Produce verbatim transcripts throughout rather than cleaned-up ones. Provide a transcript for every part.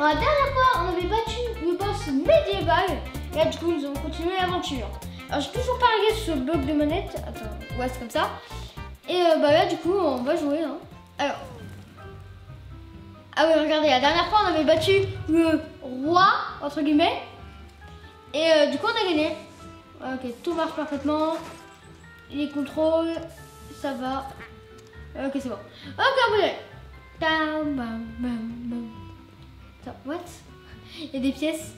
Alors, la dernière fois, on avait battu le boss médiéval. Et là, du coup, nous allons continuer l'aventure. Alors, j'ai toujours pas réglé ce bug de manette. Attends, ouais, c'est comme ça. Et euh, bah là, du coup, on va jouer. Hein. Alors. Ah oui, regardez, la dernière fois, on avait battu le roi, entre guillemets. Et euh, du coup, on a gagné. Ok, tout marche parfaitement. Les contrôles, ça va. Ok, c'est bon. Ok, on peut y aller. Tam, bam, bam, bam. Attends, what? Il y a des pièces.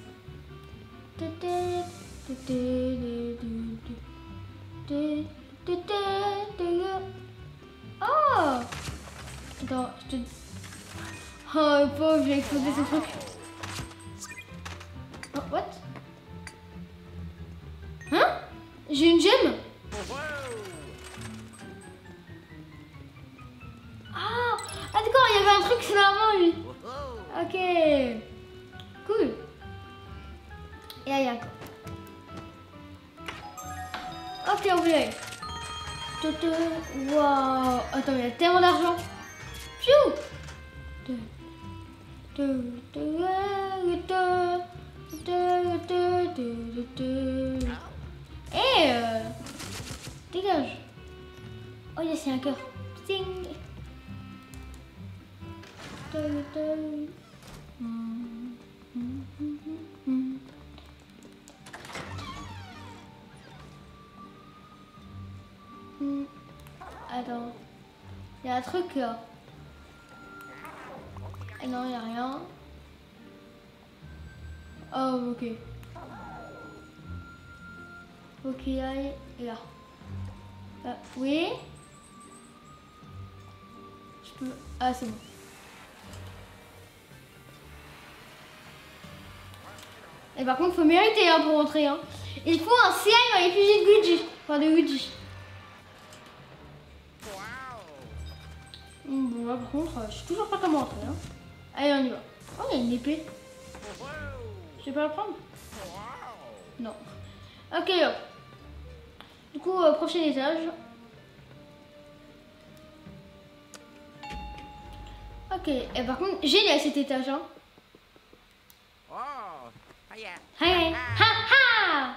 Oh! Attends, je te... Oh, le pauvre, j'ai explosé ce truc. Oh, what? Hein? J'ai une gemme? Ah! Ah d'accord, il y avait un truc sur la main, lui. Ok. Cool. Et là, il y a encore. Ok, on va y aller. Waouh! Attends, il y a tellement d'argent. Piou! Eh euh, dégage. Oh yes, il y a un cœur. Sting. Attends. Il y a un truc là. Ah non, il n'y a rien. Oh, ok. Ok, allez, là. Euh, oui. Je peux... Ah, c'est bon. Et par contre, il faut mériter hein, pour rentrer. Hein. Il faut un C I dans les fusils de Luigi. Enfin, de Luigi. Bon, là, par contre, je sais toujours pas comment rentrer. Hein. Allez, on y va. Oh, il y a une épée. Je vais pas la prendre? Non. Ok, hop. Du coup, euh, prochain étage. Ok, et par contre, génial cet étage. Hein. Hey, ha ha!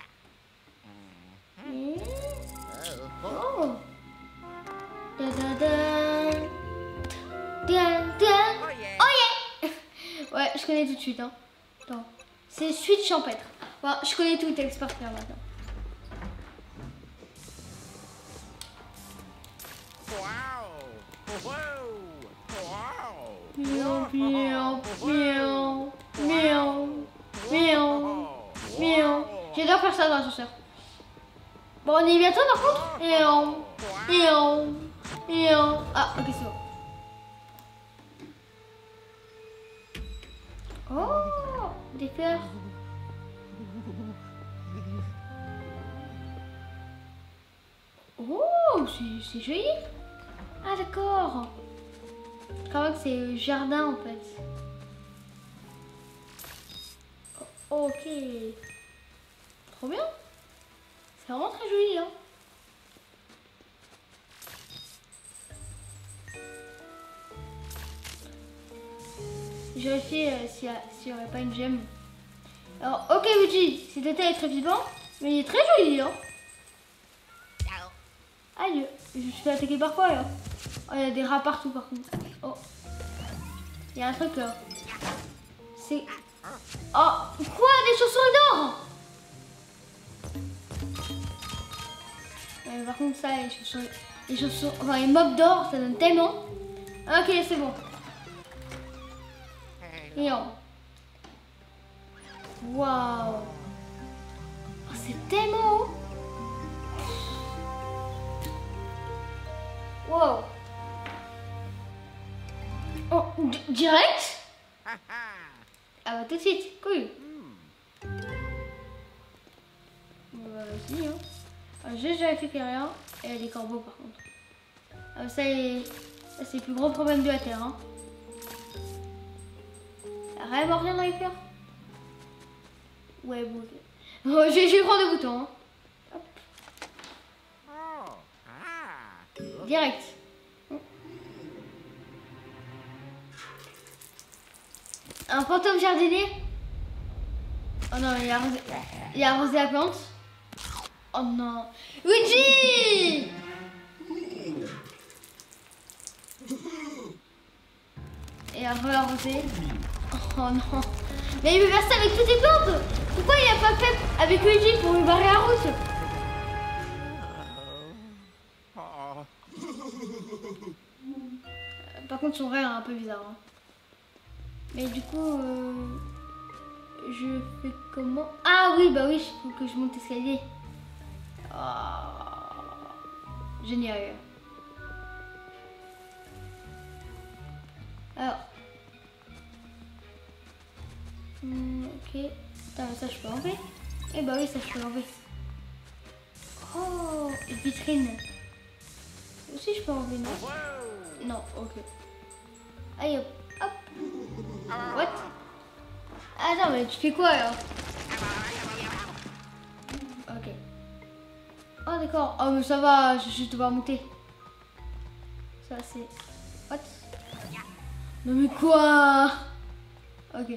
Mm. Oh! Da da da! Da da! Oh yeah! Ouais, je connais tout de suite. Hein. Attends. C'est suite champêtre. Bon, je connais tout, texte par cœur maintenant. Miaou, miaou, miaou, miaou, miaou, miaou. J'adore faire ça dans l'ascenseur. Bon, on y est bientôt par contre. Miaou, miaou, miaou. Ah, ok, c'est bon. Oh, des fleurs. Oh, c'est joli. Ah, d'accord. Je crois que c'est le jardin en fait. Oh, ok. Trop bien. C'est vraiment très joli. Hein. Je vérifie euh, s'il n'y aurait pas une gemme. Alors, ok, Luigi, cet été est très vivant, mais il est très joli. Hein. Aïe, je me suis fait attaquer par quoi là? Oh, il y a des rats partout par contre. Oh, il y a un truc là. C'est... Oh, quoi? Des chauves-souris d'or? Ouais, par contre, ça, les chauves-souris... Les chauves-souris... Enfin, les mobs d'or, ça donne tellement. Ok, c'est bon. Et oh. Waouh. Oh, c'est tellement haut. Wow. Oh, direct? Ah bah tout de suite, cool. Bon bah vas-y hein. Ah, juste vérifier qu'il n'y a rien. Et il y a des corbeaux par contre. Ah, ça c'est le plus gros problème de la Terre. Hein. Il n'y a vraiment rien dans les fleurs. Ouais bon ok. Oh, je vais prendre le bouton. Hein. Hop. Direct. Un fantôme jardinier. Oh non, il a arrosé, il a arrosé la plante. Oh non. Luigi! Et a re-arrosé. Oh non. Mais il veut faire ça avec toutes les plantes. Pourquoi il a pas fait avec Luigi pour lui barrer la route? Par contre, son rêve est un peu bizarre. Hein. Mais du coup, euh, je fais comment? Ah oui, bah oui, il faut que je monte l'escalier. Oh, génial. Alors. Hmm, ok. Attends, ça je peux enlever. Eh bah oui, ça je peux enlever. Oh, une vitrine. Aussi je peux enlever, non? Non, ok. Allez hop, hop. What? Attends, mais tu fais quoi alors? Ok. Oh d'accord. Oh mais ça va, je vais juste devoir monter. Ça c'est... What? Non mais quoi? Ok.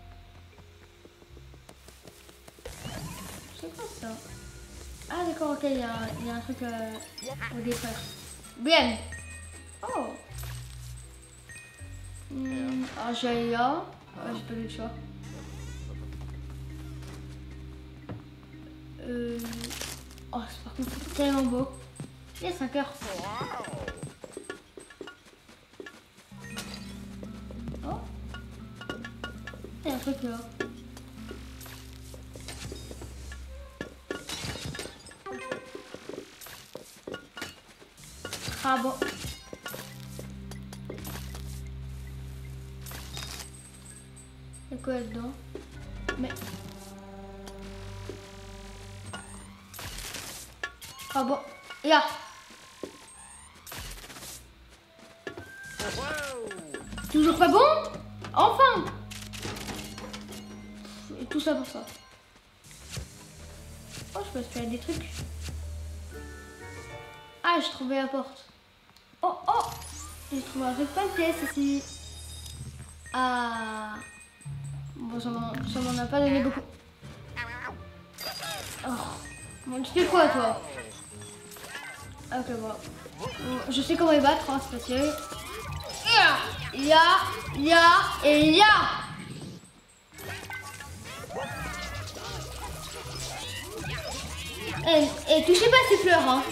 C'est quoi ça? Ah d'accord, ok, il y, y a un truc euh, au défaire. Bien. Oh. Hmm, alors j'allais là. Oh, j'ai pas eu le choix. Euh... Oh, c'est par contre tellement beau. Il y a cinq heures. Oh. Il y a un truc là. Ah bon. Il y a quoi là-dedans? Mais... Ah bon. Là. Toujours pas bon? Enfin. Et tout ça pour ça. Oh, je peux faire des trucs. Ah, j'ai trouvé la porte. Oh, oh. J'ai trouvé un truc, pas de pièce ici. Ah. Bon, ça m'en a pas donné beaucoup. Oh. Bon, tu fais quoi, toi? Ok, bon. Bon, je sais comment les battre, hein, c'est facile. Il y a, il y a, et il y a. Et, et touchez pas ces fleurs, hein.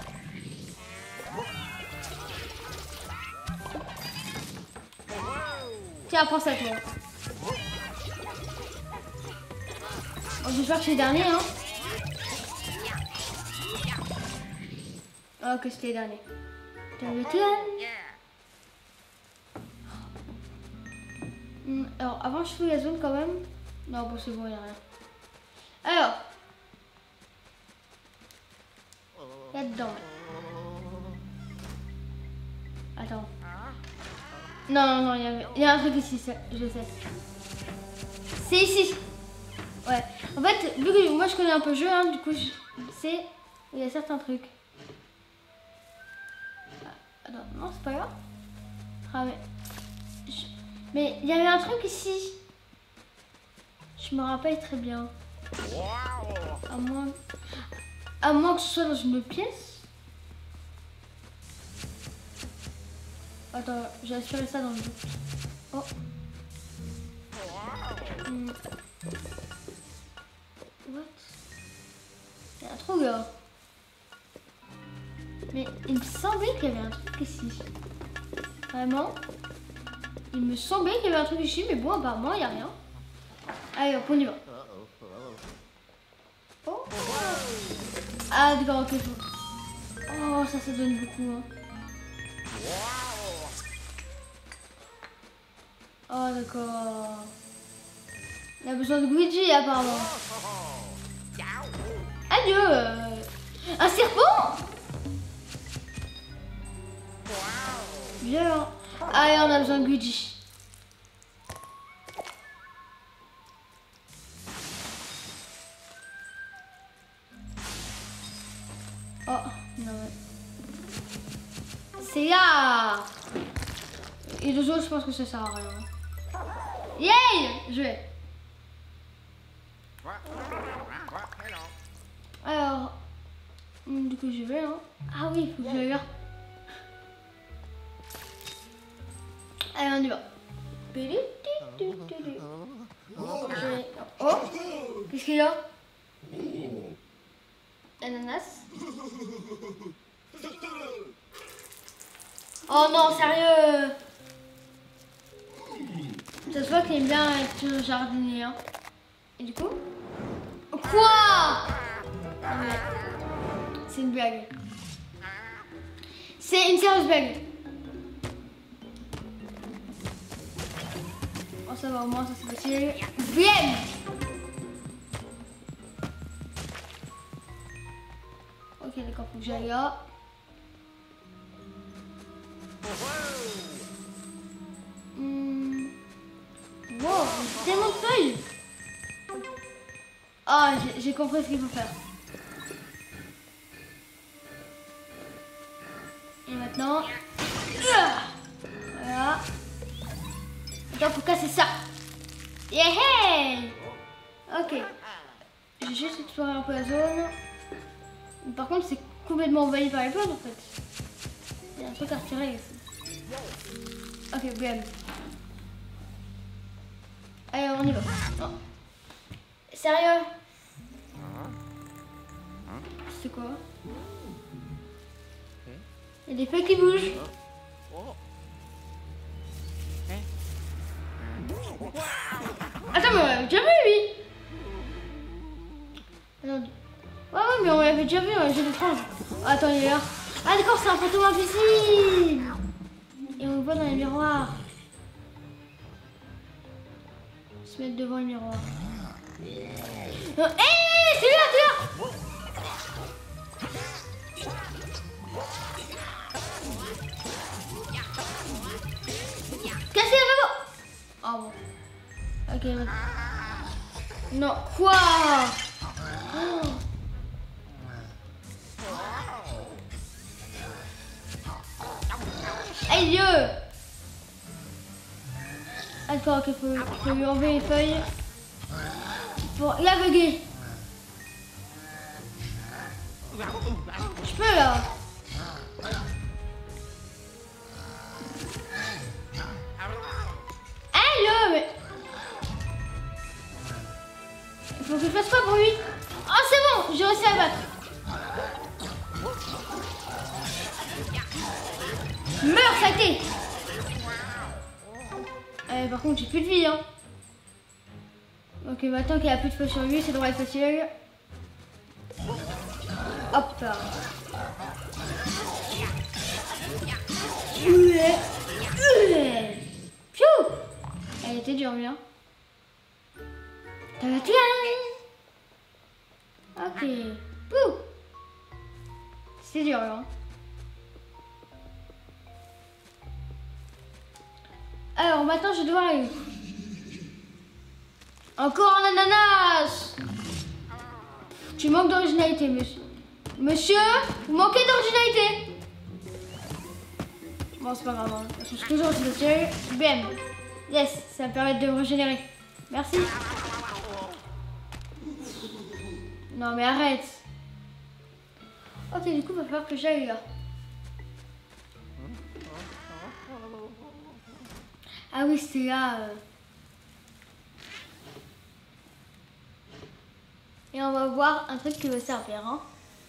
Tiens, prends ça, toi. Bon, j'espère que c'est le dernier, hein. Oh, que c'était le dernier. T'as le clan. Hmm, alors, avant, je fous la zone quand même. Non, bon, c'est bon, il n'y a rien. Alors. Là-dedans. Attends. Non, non, non, il y, avait... il y a un truc ici, je sais. C'est ici. Ouais. En fait, vu que moi je connais un peu le jeu, hein, du coup, je sais où il y a certains trucs. Ah, attends, non, c'est pas grave. Ah, mais... Je... mais il y avait un truc ici. Je me rappelle très bien. À moins... à moins que ce soit dans une autre pièce. Attends, j'ai assuré ça dans le doute. Oh. Hmm. What? Il y a un trou là. Mais il me semblait qu'il y avait un truc ici. Vraiment? Il me semblait qu'il y avait un truc ici, mais bon, apparemment, il n'y a rien. Allez, hop, on y va. Oh. Ah, d'accord, ok. Oh, ça, ça donne beaucoup. Hein. Oh, d'accord. Il a besoin de Luigi, apparemment. Adieu. euh, Un serpent. Bien. Allez, on a besoin de Luigi. Oh, non. C'est là. Et deux autres, je pense que ça sert à rien. Yay! Je vais. Alors, du coup, je vais. Hein. Ah oui, il faut que je regarde. Allez, on y va. Oh, qu'est-ce qu'il y a? Ananas. Oh non, sérieux. Ça se voit qu'il aime bien être jardinier. Hein. Et du coup? Quoi? C'est une blague. C'est une sérieuse blague. Oh ça va, au moins ça c'est facile. Bien. Ok d'accord, faut que j'aille là. Hmm. Wow, j'ai tellement de feuilles. Ah, j'ai compris ce qu'il faut faire. Et maintenant... Voilà. Attends, faut casser ça. Yeah! Ok. J'ai juste exploré un peu la zone. Par contre, c'est complètement envahi par les plantes en fait. Il y a un truc à retirer ici. Ok, bien. Allez, on y va. Oh. Sérieux? C'est quoi? Il y a des feuilles qui bougent. Attends, mais on l'avait déjà vu lui. Attends. Ouais, ouais, mais on l'avait déjà vu, on j'ai l'étrange. Attends, il est là. Ah d'accord, c'est un fantôme invisible. Et on le voit dans les miroirs. Se mettre devant le miroir. Hé, hey, c'est là, c'est là. Cassez la maman. Ah bon. Ok. Non, quoi? Oh. Hey Dieu. D'accord, ok, faut, faut lui enlever les feuilles. Pour l'aveugler. Je peux là. Allô, mais... Il faut que je fasse quoi pour lui? Oh, c'est bon, j'ai réussi à battre. Meurs, saleté. Euh, par contre, j'ai plus de vie, hein. Ok, maintenant qu'il y a plus de feu sur lui, c'est devrait être facile. Hop là. Pfiou. Elle était dure, bien. T'as la Ok. Pouh. C'est dur, hein. Alors, maintenant, je dois aller. Encore un ananas. Tu manques d'originalité, monsieur. Monsieur, vous manquez d'originalité. Bon, c'est pas grave. Hein. Je suis toujours aussi facile. Bien. Yes, ça me permet de me régénérer. Merci. Non, mais arrête. Ok, du coup, il va falloir que j'aille là. Ah oui, c'est là. Euh... Et on va voir un truc qui va servir. Hein.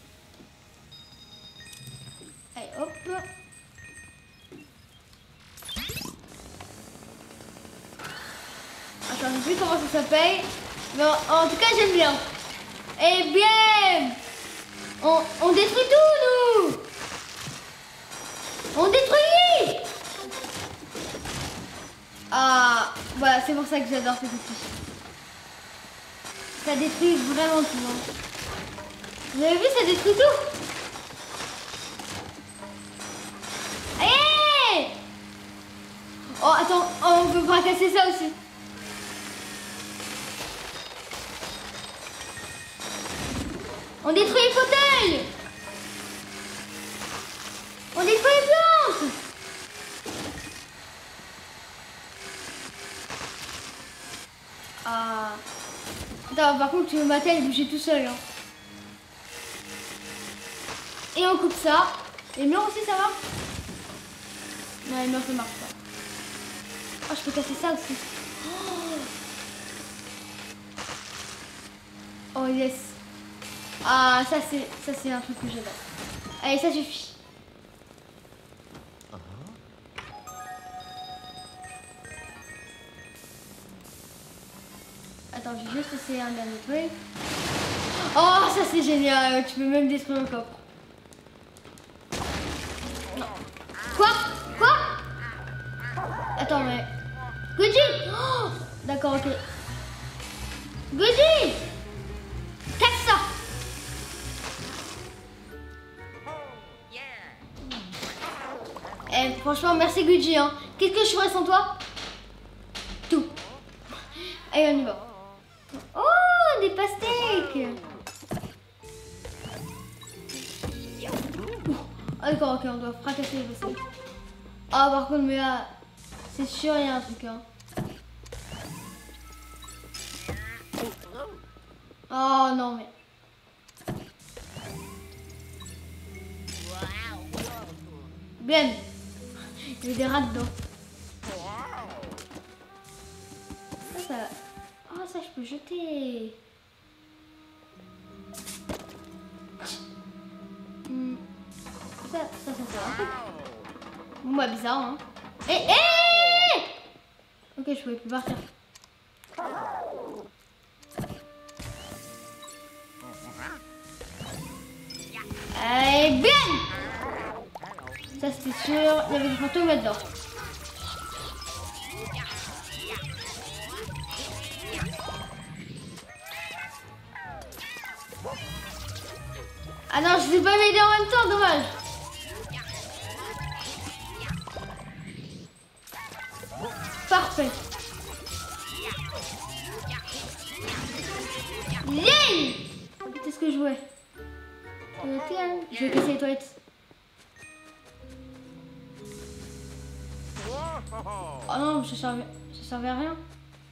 Allez, hop. Attends, je ne sais plus comment ça s'appelle. Mais en, en tout cas, j'aime bien. Eh bien, on, on détruit tout, nous. On détruit. Ah, voilà, c'est pour ça que j'adore cet outil. Ça détruit vraiment tout. Hein. Vous avez vu, ça détruit tout. Allez! Oh, attends, oh, on peut pas casser ça aussi. On détruit les fauteuils. On détruit les plantes. Attends, par contre, le matin, il bougeait tout seul. Hein. Et on coupe ça. Les murs aussi, ça va? Non, les murs, ça marche pas. Oh, je peux casser ça aussi. Oh, oh yes. Ah, ça, c'est ça c'est un truc que j'adore. Allez, ça suffit. Attends, je vais juste essayer un dernier truc. Oh, ça c'est génial. Tu peux même détruire le coffre. Non. Quoi? Quoi? Attends, mais... Goody! Oh, d'accord, ok. Goody! Casse ça! Eh, franchement, merci Gucci. Hein. Qu'est-ce que je ferais sans toi? Tout. Allez, on y va. Oh, des pastèques. Oh, d'accord, ok, on doit fracasser les pastèques. Ah, par contre, mais là, c'est sûr, il y a un truc. Hein. Oh non, mais... Ben, il y a des rats dedans. Ça, ça... Oh, ça, je peux jeter. Hmm. Ça, ça, ça, ça. Bon, bah, bizarre, hein. Eh, eh! Ok, je pouvais plus partir. Allez, bien! Ça, c'était sûr. Il y avait des fantômes là-dedans. Ah non, je ne sais pas m'aider en même temps, dommage. Parfait. Yay! Qu'est-ce que je jouais? Je vais casser les toilettes. Oh non, ça servait, ça servait à rien.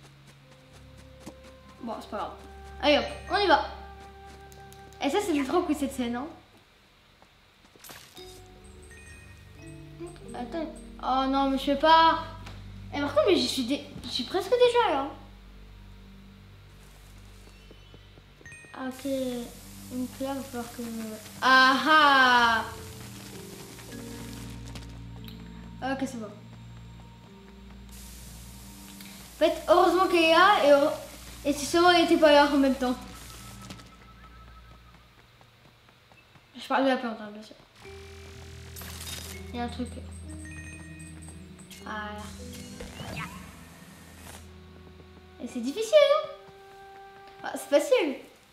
Bon, c'est pas grave. Allez hop, on y va. Et ça, c'est trop cool cette scène, hein. Attends. Oh non, mais je fais pas. Et par contre, mais j'y suis, dé... suis presque déjà là. Ok. Une claire, il va falloir que. Ah ah. Ok, c'est bon. En fait, heureusement qu'elle est là et, heure... et si seulement elle était pas là en même temps. Je parle de la plante, hein, bien sûr. Il y a un truc. Voilà. Et c'est difficile, hein? Ah, c'est facile.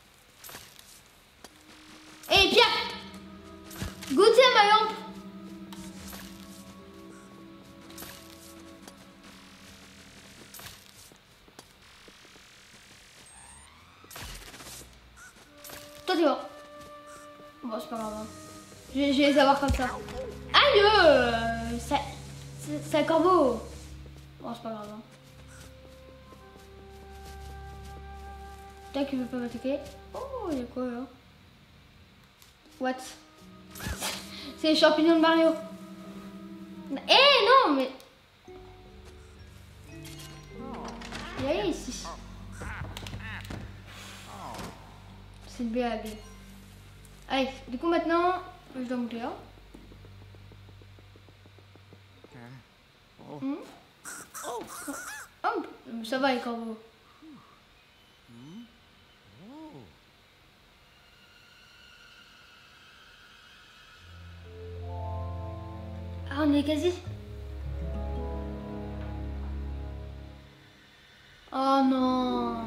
Et Pierre, goûtez à ma lampe. Toi, t'es mort. Bon, c'est pas grave. Hein. Je, vais, je vais les avoir comme ça. Aïe, euh, ça, c'est un corbeau. Bon, c'est pas grave. Hein. Tac, il veut pas m'attaquer. Oh, il y a quoi là? What? C'est les champignons de Mario. Eh non, mais... Il y a rien ici. C'est une blague. Allez, du coup maintenant, je dois monter là. Hmm? Oh, ça va les corbeaux. Ah, on est quasi. Oh non.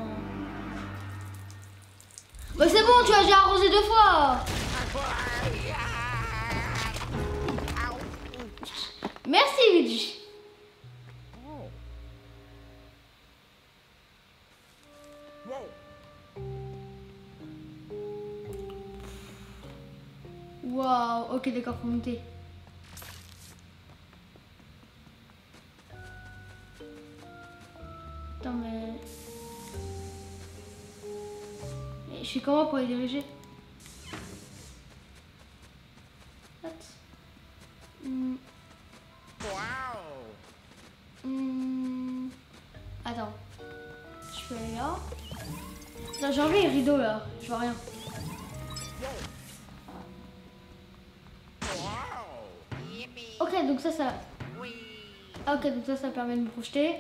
Bah c'est bon, tu as déjà arrosé deux fois. Merci Luigi. Waouh, ok d'accord, faut monter. Attends mais... je fais comment pour les diriger? What? Hmm. Hmm. Attends. Je peux aller là. Non, j'ai enlevé les rideaux là. Je vois rien. Ok, donc ça, ça... Ok, donc ça, ça permet de me projeter.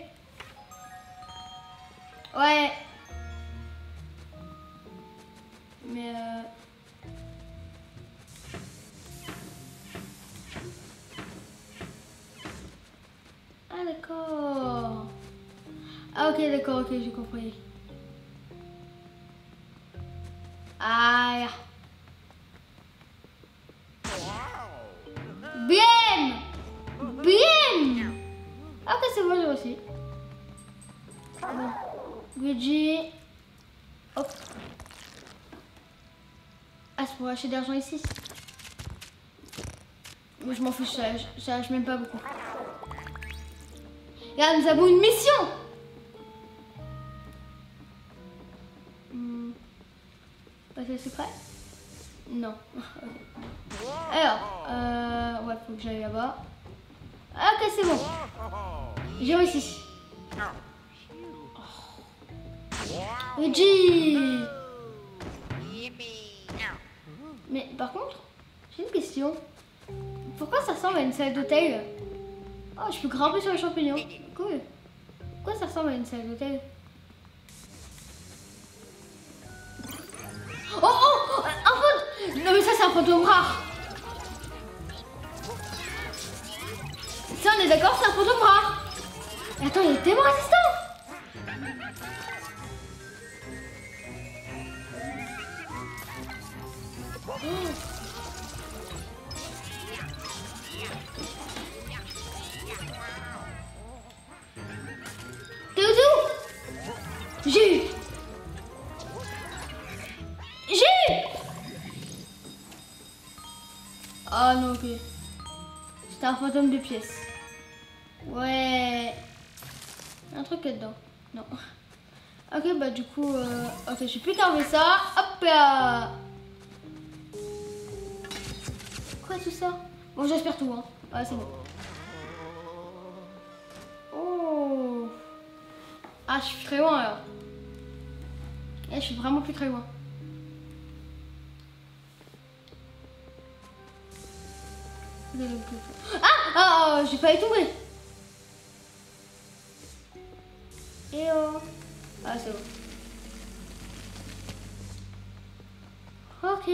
Ouais. Mais euh... Ah d'accord. Ah ok, d'accord, ok, j'ai compris. Ah. Bien. Bien. Ok, c'est bon, j'ai aussi. Bon. Luigi. Hop. Ah, c'est pour acheter de l'argent ici. Mais je m'en fiche, ça, ça lâche même pas beaucoup. Là, nous avons une mission. Hmm. Passer le secret? Non. Alors, euh, ouais, faut que j'aille là-bas. Ah, ok, c'est bon. J'ai réussi. Luigi. Mais par contre, j'ai une question. Pourquoi ça ressemble à une salle d'hôtel? Oh, je peux grimper sur les champignons. Cool. Pourquoi ça ressemble à une salle d'hôtel? Oh, oh, un fantôme. Non mais ça c'est un fantôme rare. Ça on est d'accord, c'est un fantôme rare. Et attends, il est tellement résistant. Oh. T'es où? J'ai eu. J'ai eu. Ah non, ok. C'était un fantôme de pièce. Ouais. Un truc là-dedans. Non. Ok, bah du coup... Euh... Ok, je vais plus t'enlever ça. Hop là. Quoi tout ça? Bon, j'espère tout, hein. Ouais, c'est bon. Oh. Ah, je suis très loin, alors. Et je suis vraiment plus très loin. Ah, ah, j'ai failli tomber. Et oh. Ah, c'est bon. Ok.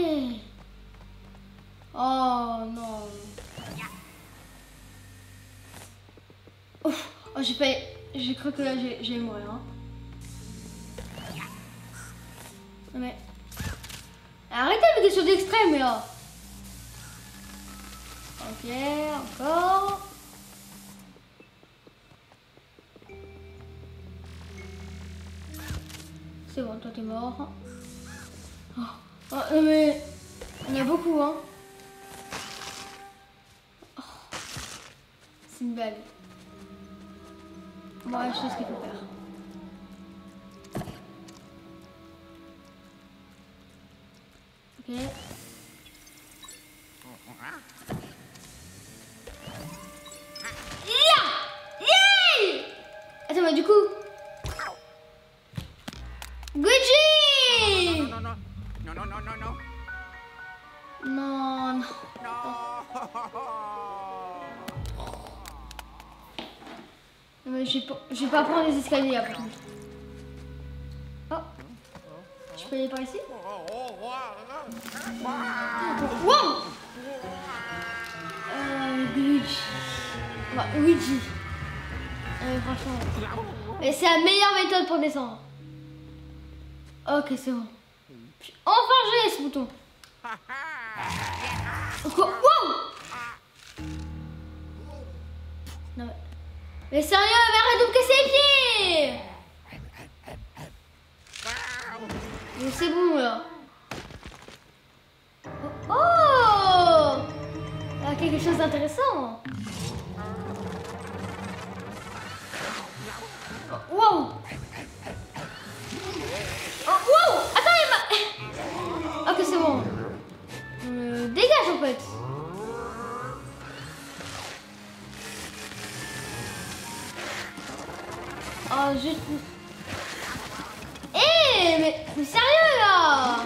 Oh non. Ouf. Oh, j'ai failli. J'ai cru que là, j'ai mourir. Hein. Non mais. Arrêtez avec des choses extrêmes, là. Ok, encore. C'est bon, toi t'es mort. Oh, oh, non mais. Il y en a beaucoup, hein. Oh. C'est une balle. Bon, je sais ce qu'il faut faire. Ok. Attends, mais du coup... Luigi! Non, non, non, non, non, non, non. Non, non. Non, mais je vais pas, je vais pas prendre les escaliers là, par contre. Oh. Je peux aller par ici? Wow! Euh, Luigi. Bah, Luigi. Euh, franchement. Mais c'est la meilleure méthode pour descendre. Ok, c'est bon. Enfin, j'ai ce bouton. Quoi? Wow! Non mais... Mais sérieux, mais arrête de me casser les pieds! Mais c'est bon là. Oh, oh! Ah, quelque chose d'intéressant. Oh, wow! Oh, wow! Attends, il m'a... c'est bon. Euh, dégage en fait. Oh, juste... Eh, mais, mais sérieux là!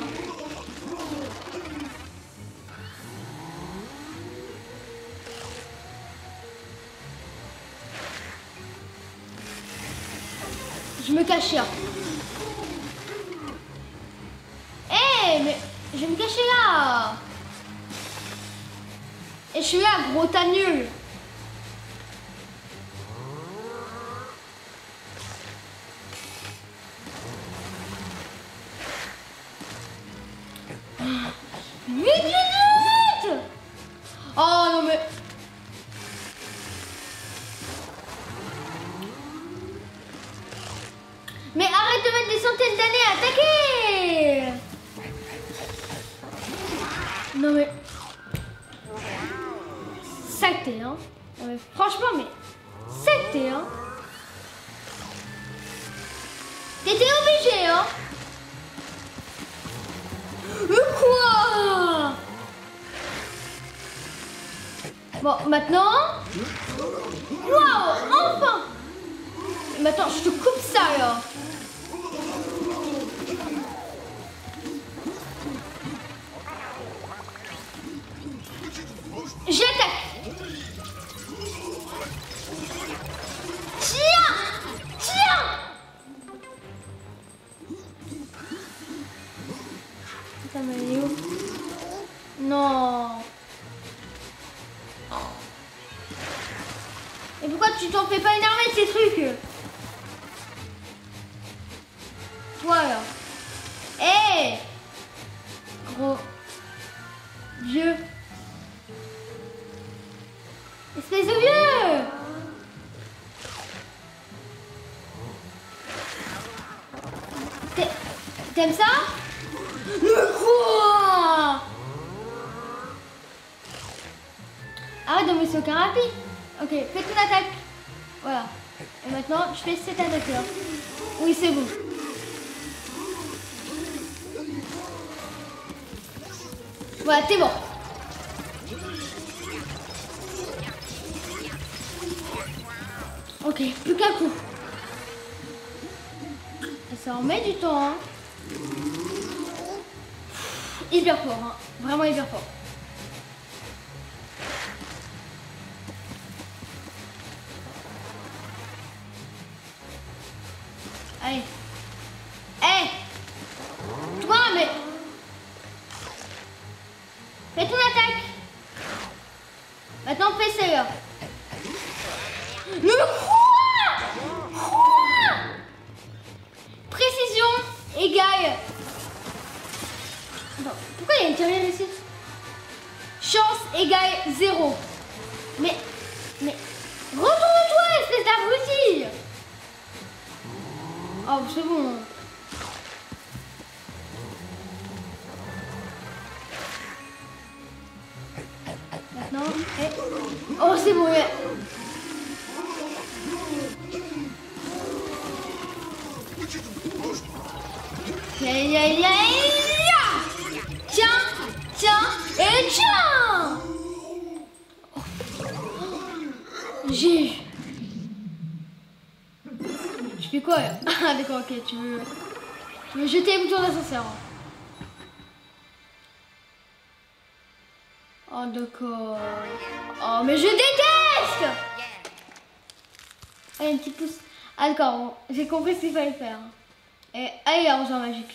Je me cache là. Eh, mais je vais me cacher là. Et je suis là, gros tas nul. Vite, vite, vite! Oh non mais... Mais arrête de mettre des centaines d'années à attaquer! Non mais... Saleté, hein? Non mais franchement, mais... Saleté, hein? T'étais obligé, hein? Quoi? Bon, maintenant... Waouh! Enfin! Maintenant, je te coupe ça, là. J'attaque. Tiens! Tiens! Putain, mais elle est où? Non. Et pourquoi tu t'en fais pas énerver de ces trucs? Toi là. Hé hey, gros vieux. Espèce de vieux. T'aimes ça? Le quoi? Arrête de me sauter aucun rapide. Ok, fais ton attaque. Voilà. Et maintenant, je fais cette attaque là. Oui, c'est bon. Voilà, t'es bon. Ok, plus qu'un coup. Et ça en met du temps, hein. Hyper fort, hein. Vraiment hyper fort. Allez. Hé hey. Toi, mais... Fais ton attaque. Maintenant, fais celle-là. Le quoi? Quoi? Précision égale... Attends, pourquoi il y a une tirelire ici? Chance égale zéro. Mais... Mais... Retourne-toi, espèce d'abruti. Oh, c'est bon. Maintenant, et... Oh, c'est bon, ouais. Aïe, aïe, aïe. Tiens, tiens, et tiens. J'ai... Je fais quoi là? Ah d'accord, ok, tu veux... Tu veux jeter les boutons d'ascenseur. Oh d'accord. Oh mais je déteste. Allez, un petit pouce. Ah d'accord, bon, j'ai compris ce qu'il fallait faire. Et allez, l'arroseur magique.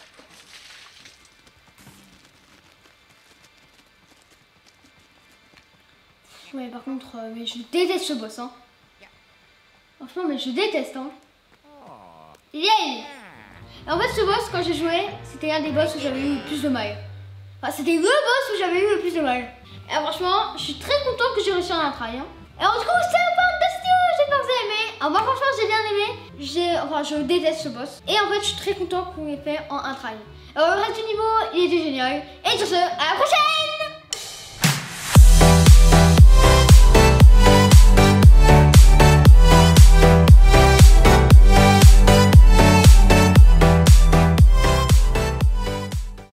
Ouais, par contre, euh, mais je déteste ce boss, hein. Franchement, mais je déteste, hein. Yay! En fait, ce boss, quand j'ai joué, c'était un des boss où j'avais eu le plus de mal. Enfin, c'était le boss où j'avais eu le plus de mal. Et franchement, je suis très contente que j'ai réussi en un try, hein. Et on se retrouve, c'est la fin de cette vidéo, j'espère que vous avez aimé. Alors, moi, franchement, j'ai bien aimé. J'ai, enfin, je déteste ce boss. Et en fait, je suis très contente qu'on l'ait fait en un try. Alors, le reste du niveau, il était génial. Et sur ce, à la prochaine!